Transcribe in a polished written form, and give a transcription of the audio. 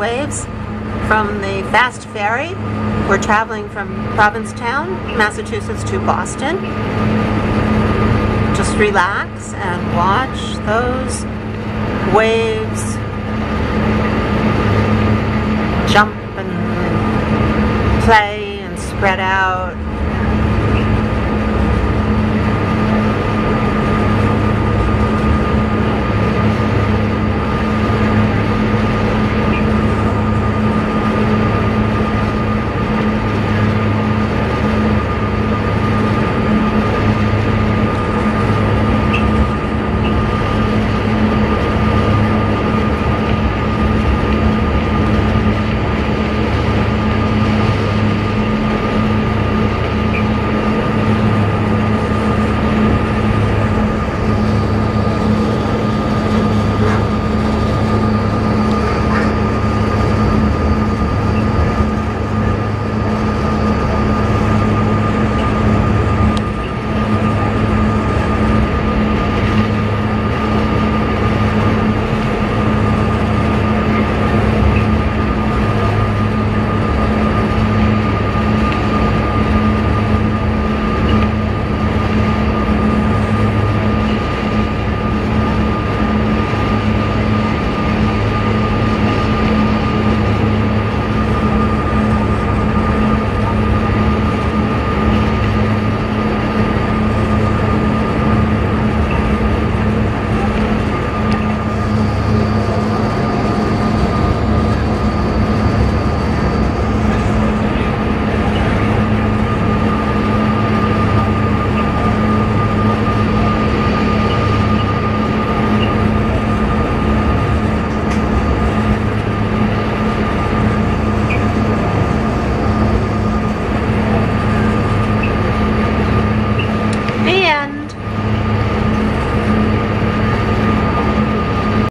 waves from the fast ferry. We're traveling from Provincetown, Massachusetts to Boston. Just relax and watch those waves jump and play and spread out